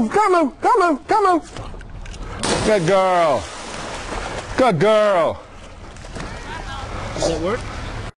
move, come move, come move, come move. Good girl. Good girl. Does that work?